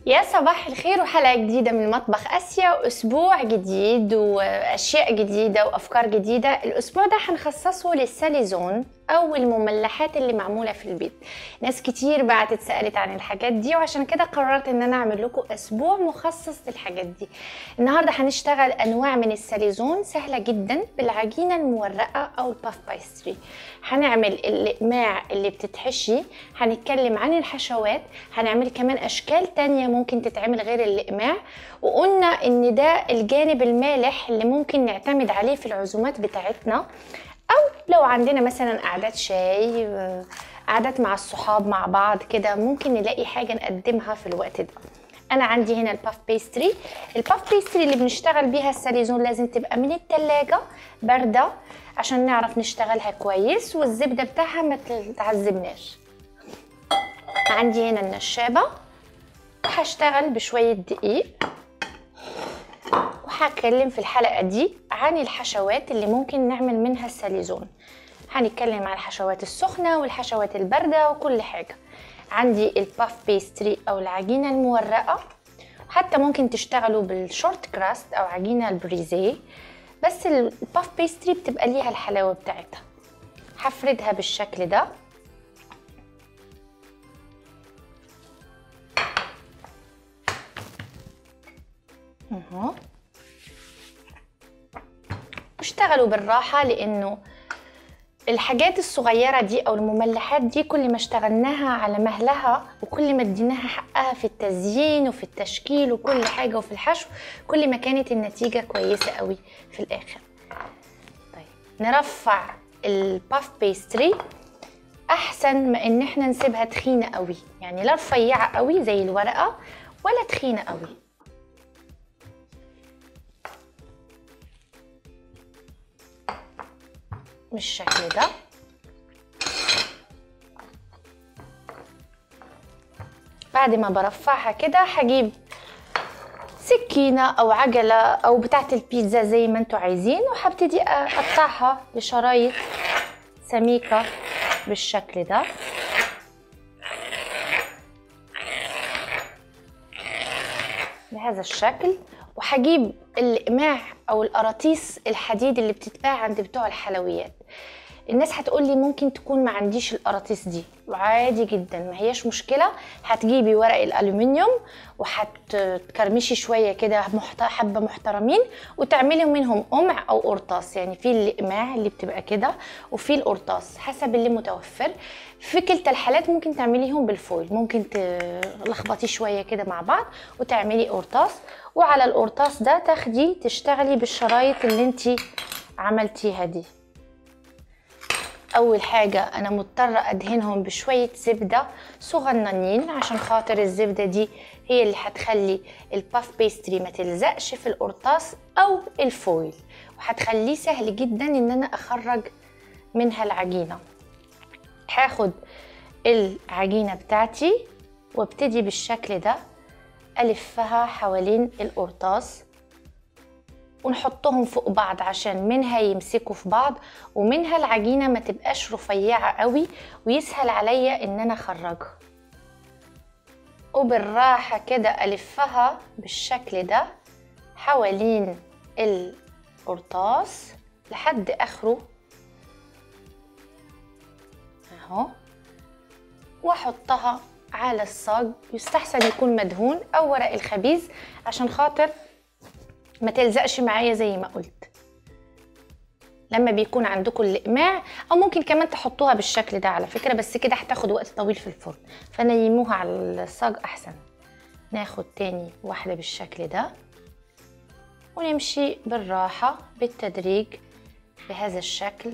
يا صباح الخير وحلقة جديدة من مطبخ آسيا وأسبوع جديد وأشياء جديدة وأفكار جديدة. الأسبوع ده هنخصصه للساليزون أو المملحات اللي معمولة في البيت. ناس كتير بعتت سألت عن الحاجات دي، وعشان كده قررت إن أنا أعمل لكم أسبوع مخصص للحاجات دي. النهاردة هنشتغل أنواع من الساليزون سهلة جدا بالعجينة المورقة أو الباف بايستري. هنعمل الإقماع اللي بتتحشي، هنتكلم عن الحشوات، هنعمل كمان أشكال تانية ممكن تتعمل غير الإقماع، وقلنا إن ده الجانب المالح اللي ممكن نعتمد عليه في العزومات بتاعتنا، أو لو عندنا مثلا قعدات شاي، قعدات مع الصحاب مع بعض كده، ممكن نلاقي حاجة نقدمها في الوقت ده. أنا عندي هنا الباف بيستري. الباف بيستري اللي بنشتغل بيها الساليزون لازم تبقى من التلاجة باردة عشان نعرف نشتغلها كويس، والزبدة بتاعها ما تعذبناش. عندي هنا النشابة، وهشتغل بشوية دقيق، وهتكلم في الحلقة دي عن الحشوات اللي ممكن نعمل منها الساليزون. هنتكلم عن الحشوات السخنة والحشوات الباردة وكل حاجة. عندي الباف بيستري أو العجينة المورقة، حتى ممكن تشتغلوا بالشورت كراست أو عجينة البريزيه، بس الباف بيستري بتبقى ليها الحلاوة بتاعتها. هفردها بالشكل ده، اشتغلوا بالراحة، لأنه الحاجات الصغيرة دي أو المملحات دي كل ما اشتغلناها على مهلها وكل ما اديناها حقها في التزيين وفي التشكيل وكل حاجة وفي الحشو، كل ما كانت النتيجة كويسة قوي في الآخر. طيب نرفع الباف بيستري، أحسن ما إن احنا نسيبها تخينة قوي، يعني لا رفيعة قوي زي الورقة ولا تخينة قوي. بالشكل ده. بعد ما برفعها كده هجيب سكينة او عجلة او بتاعة البيتزا زي ما انتوا عايزين، وهبتدي اقطعها لشرايط سميكة بالشكل ده. بهذا الشكل. وهجيب الإقماع او القراطيس الحديد اللي بتتباع عند بتوع الحلويات. الناس هتقولي ممكن تكون ما عنديش القراطيس دي، وعادي جدا، ما هياش مشكلة. هتجيبي ورق الألومنيوم وهتكرمشي شوية كده حبة محترمين، وتعملي منهم قمع أو قرطاس. يعني في الإقماع اللي بتبقى كده وفي القرطاس حسب اللي متوفر. في كلتا الحالات ممكن تعمليهم بالفويل، ممكن تلخبطي شوية كده مع بعض وتعملي قرطاس، وعلى القرطاس ده تاخدي تشتغلي بالشرايط اللي انتي عملتيها دي. اول حاجة انا مضطرة ادهنهم بشوية زبدة صغننين، عشان خاطر الزبدة دي هي اللي هتخلي الباف بيستري ما تلزقش في القرطاس او الفويل، وهتخليه سهل جدا ان انا اخرج منها العجينة. هاخد العجينة بتاعتي وابتدي بالشكل ده الفها حوالين القرطاس، ونحطهم فوق بعض عشان منها يمسكوا في بعض، ومنها العجينة ما تبقاش رفيعة قوي ويسهل عليا ان انا اخرجها. وبالراحة كده الفها بالشكل ده حوالين القرطاس لحد اخره اهو، واحطها على الصاج. يستحسن يكون مدهون او ورق الخبيز عشان خاطر ما تلزقش معايا زي ما قلت. لما بيكون عندكم الإقماع، او ممكن كمان تحطوها بالشكل ده على فكرة، بس كده هتاخد وقت طويل في الفرن، فنيموها على الصاج احسن. ناخد تاني واحدة بالشكل ده، ونمشي بالراحة بالتدريج بهذا الشكل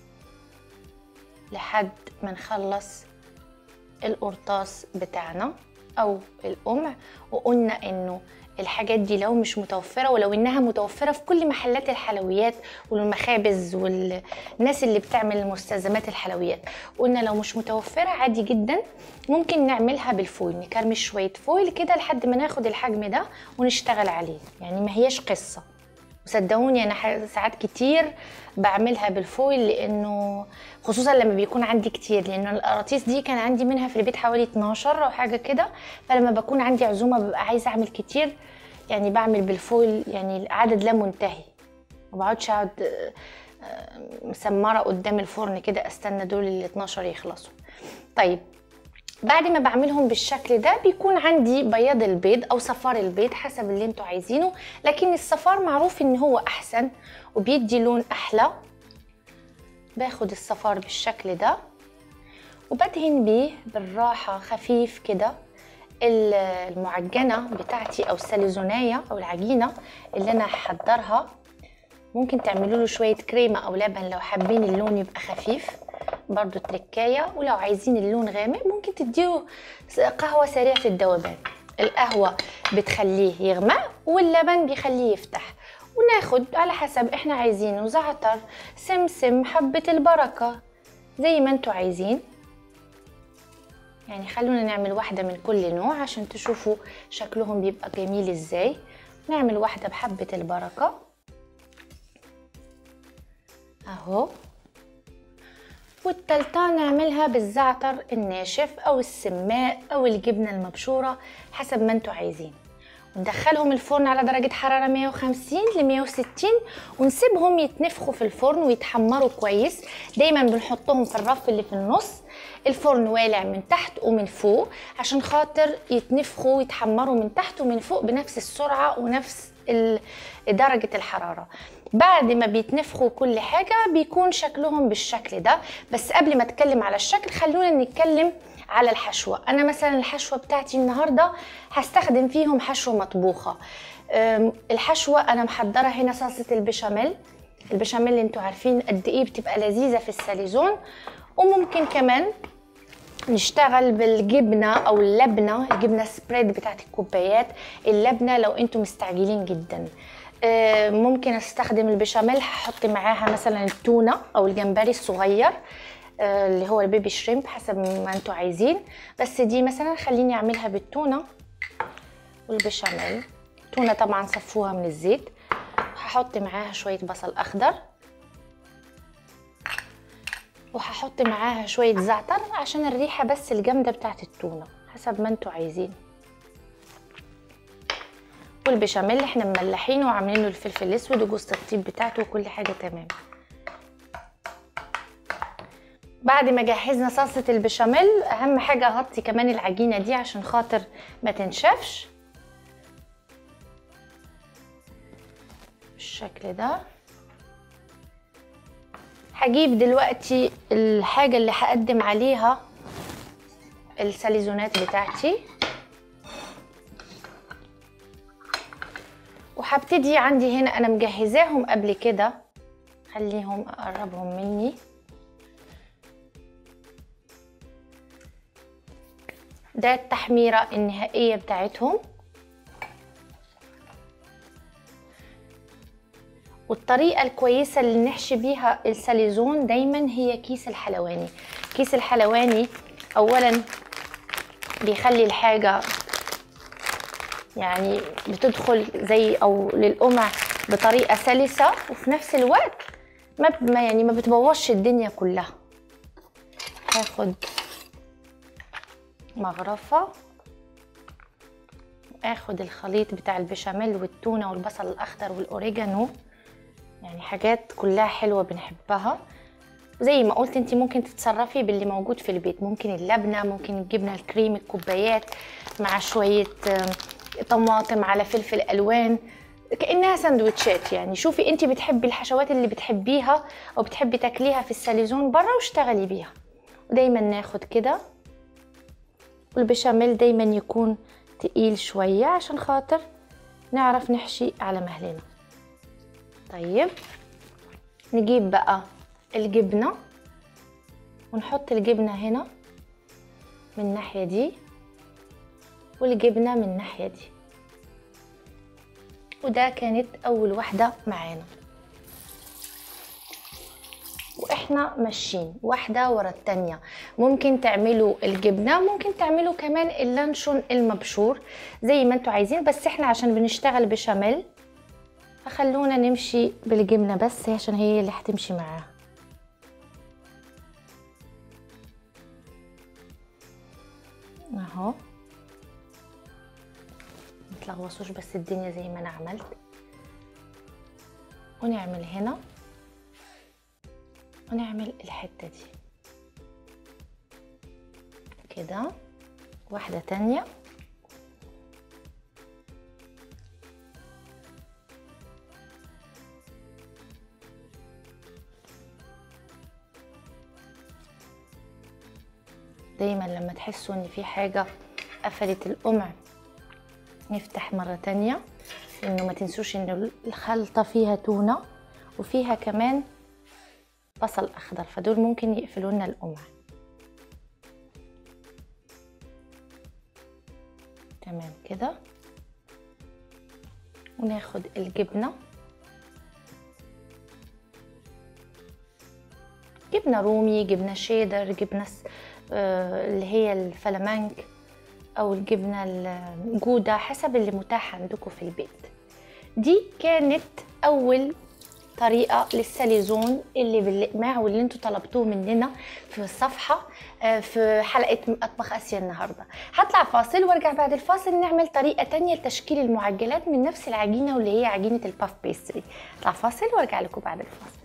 لحد ما نخلص القرطاس بتاعنا او القمع. وقلنا انه الحاجات دي لو مش متوفرة، ولو انها متوفرة في كل محلات الحلويات والمخابز والناس اللي بتعمل مستلزمات الحلويات، قلنا لو مش متوفرة عادي جدا ممكن نعملها بالفويل، نكرمش شوية فويل كده لحد ما ناخد الحجم ده ونشتغل عليه، يعني ما هياش قصة. وصدقوني انا ساعات كتير بعملها بالفويل، لانه خصوصا لما بيكون عندي كتير، لانه القراطيس دي كان عندي منها في البيت حوالي 12 او حاجه كده، فلما بكون عندي عزومه ببقى عايزه اعمل كتير، يعني بعمل بالفويل، يعني العدد لا منتهي، ما بقعدش اقعد مسمره قدام الفرن كده استنى دول ال 12 يخلصوا. طيب بعد ما بعملهم بالشكل ده بيكون عندي بياض البيض او صفار البيض حسب اللي انتوا عايزينه، لكن الصفار معروف ان هو احسن وبيدي لون احلى. باخد الصفار بالشكل ده وبدهن بيه بالراحة خفيف كده المعجنة بتاعتي او الساليزوناية او العجينة اللي انا هحضرها. ممكن تعملوا له شوية كريمة او لبن لو حابين اللون يبقى خفيف، برضو تركاية. ولو عايزين اللون غامق ممكن تديله قهوة سريعة الذوبان، القهوة بتخليه يغمق واللبن بيخليه يفتح. وناخد على حسب احنا عايزينه زعتر، سمسم، حبة البركة، زي ما انتوا عايزين. يعني خلونا نعمل واحدة من كل نوع عشان تشوفوا شكلهم بيبقى جميل ازاي. نعمل واحدة بحبة البركة اهو، والتالتة نعملها بالزعتر الناشف او السماء او الجبنة المبشورة حسب ما انتوا عايزين. وندخلهم الفرن على درجة حرارة 150 ل 160 ونسيبهم يتنفخوا في الفرن ويتحمروا كويس. دايما بنحطهم في الرف اللي في النص، الفرن والع من تحت ومن فوق عشان خاطر يتنفخوا ويتحمروا من تحت ومن فوق بنفس السرعة ونفس درجة الحرارة. بعد ما بيتنفخوا كل حاجة بيكون شكلهم بالشكل ده. بس قبل ما اتكلم على الشكل خلونا نتكلم على الحشوة. انا مثلا الحشوة بتاعتي النهاردة هستخدم فيهم حشوة مطبوخة. الحشوة انا محضرة هنا صلصة البشاميل. البشاميل اللي انتوا عارفين قد ايه بتبقى لذيذة في الساليزون. وممكن كمان نشتغل بالجبنة او اللبنة، الجبنة سبريد بتاعت الكوبايات، اللبنة لو انتوا مستعجلين جدا. ممكن استخدم البشاميل هحط معاها مثلا التونة او الجمبري الصغير اللي هو البيبي شريمب حسب ما انتوا عايزين. بس دي مثلا خليني اعملها بالتونة والبشاميل. تونة طبعا صفوها من الزيت. هحط معاها شوية بصل اخضر وهحط معاها شوية زعتر عشان الريحة بس الجامدة بتاعت التونة حسب ما انتوا عايزين. والبشاميل احنا مملحينه وعاملين له الفلفل الاسود وجوز الطيب بتاعته وكل حاجة تمام. بعد ما جهزنا صلصة البشاميل اهم حاجة اغطي كمان العجينة دي عشان خاطر ما تنشفش بالشكل ده. هجيب دلوقتي الحاجة اللي هقدم عليها الساليزونات بتاعتي وهبتدي عندي هنا انا مجهزاهم قبل كده. خليهم اقربهم مني. ده التحميرة النهائية بتاعتهم. والطريقة الكويسة اللي نحشي بيها الساليزون دايما هي كيس الحلواني. كيس الحلواني اولا بيخلي الحاجة يعني بتدخل زي او للقمع بطريقة سلسة، وفي نفس الوقت ما بتبوظش الدنيا كلها. هاخد مغرفة واخد الخليط بتاع البشاميل والتونة والبصل الاخضر والاوريجانو، يعني حاجات كلها حلوة بنحبها. زي ما قلت انتي ممكن تتصرفي باللي موجود في البيت، ممكن اللبنة، ممكن الجبنة الكريم الكوبايات مع شوية طماطم على فلفل الوان كأنها سندوتشات. يعني شوفي انتي بتحبي الحشوات اللي بتحبيها او بتحبي تاكليها في الساليزون برا واشتغلي بيها. ودايما ناخد كده، والبشاميل دايما يكون تقيل شوية عشان خاطر نعرف نحشي على مهلنا. طيب نجيب بقى الجبنة ونحط الجبنة هنا من الناحية دي والجبنة من الناحية دي. وده كانت اول واحدة معانا، واحنا ماشيين واحدة ورا التانية. ممكن تعملوا الجبنة، ممكن تعملوا كمان اللانشون المبشور زي ما انتوا عايزين، بس احنا عشان بنشتغل بشاميل فخلونا نمشي بالجبنة بس عشان هي اللي هتمشي معاها. اهو متلغوصوش بس الدنيا زي ما انا عملت. ونعمل هنا ونعمل الحتة دي كده. واحدة تانية دايما لما تحسوا ان في حاجة قفلت القمع نفتح مرة تانية، لانه ما تنسوش ان الخلطة فيها تونة وفيها كمان بصل اخضر، فدول ممكن يقفلوا لنا القمع. تمام كده. وناخد الجبنة، جبنة رومي، جبنة شيدر، جبنة اللي هي الفلامنك او الجبنة الجودة، حسب اللي متاح عندكم في البيت. دي كانت اول طريقة للساليزون اللي بالاقماع واللي انتوا طلبتوه مننا في الصفحة في حلقة مطبخ اسيا النهاردة. هطلع فاصل وارجع بعد الفاصل نعمل طريقة تانية لتشكيل المعجنات من نفس العجينة واللي هي عجينة الباف بيستري. اطلع فاصل وارجع لكم بعد الفاصل.